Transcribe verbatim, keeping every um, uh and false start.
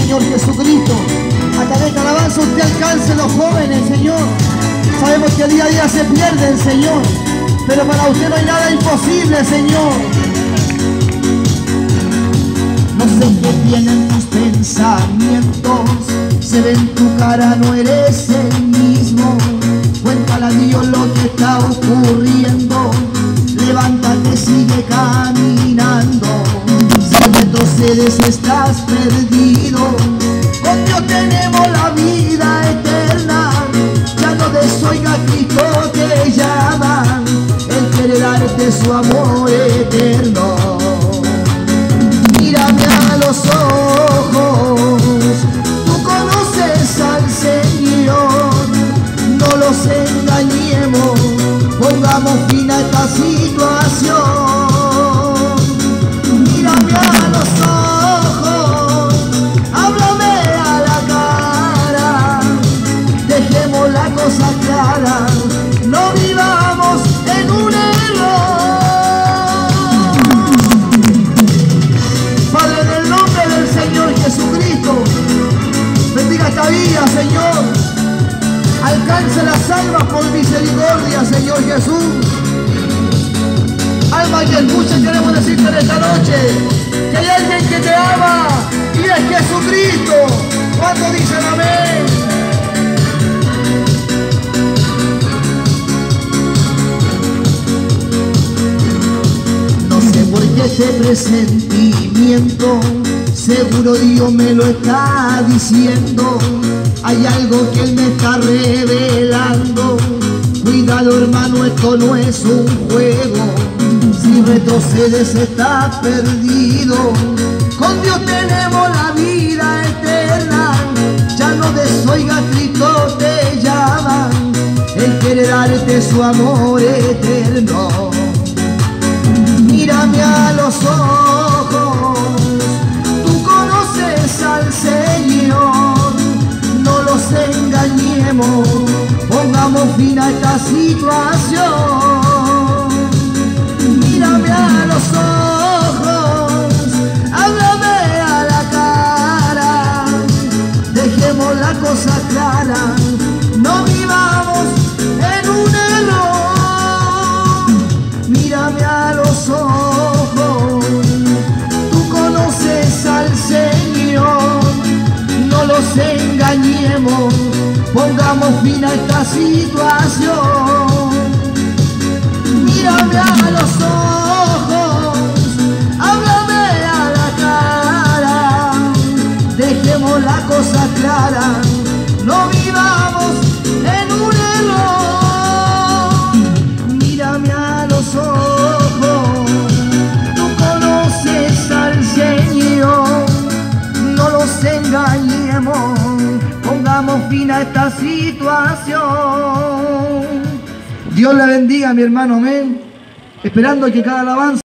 Señor Jesucristo. A través de esta alabanza usted alcance a los jóvenes, Señor. Sabemos que día a día se pierden, Señor, pero para usted no hay nada imposible, Señor. No sé qué tienen tus pensamientos, se ve en tu cara, no eres el mismo. Cuéntale a Dios lo que está ocurriendo, levántate, sigue caminando. Si retrocedes estás perdido, con Dios tenemos la vida eterna. Ya no desoiga a Cristo te llama, Él quiere darte su amor eterno. Mírame a los ojos, tú conoces al Señor, no los engañemos, pongamos fin a esta situación. Mírame a los ojos, háblame a la cara, dejemos la cosa clara, no vivamos en un error. Padre, en el nombre del Señor Jesucristo, bendiga esta vida, Señor. Alcance las almas por misericordia, Señor Jesús. Alma que escucha, queremos decirte en esta noche que hay alguien que te ama y es Jesucristo. Cuando dicen amén. No sé por qué este presentimiento, seguro Dios me lo está diciendo. Hay algo que Él me está revelando. Cuidado, hermano, esto no es un juego. Si retrocedes estás perdido. Con Dios tenemos la vida eterna. Ya no desoiga, Cristo te llama. Él quiere darte su amor eterno. Mírame a los ojos, tú conoces al Señor. No los engañemos, pongamos fin a esta situación. Mírame a los ojos, háblame a la cara, dejemos la cosa clara, no vivamos en un error. Mírame a los ojos, tú conoces al Señor, no los engañemos, pongamos fin a esta situación. Mírame a los ojos, háblame a la cara, dejemos la cosa clara, no vivamos en un error. Mírame a los ojos, tú conoces al Señor, no los engañemos, pongamos fin a esta situación. Dios le bendiga, mi hermano, amén. Esperando que cada alabanza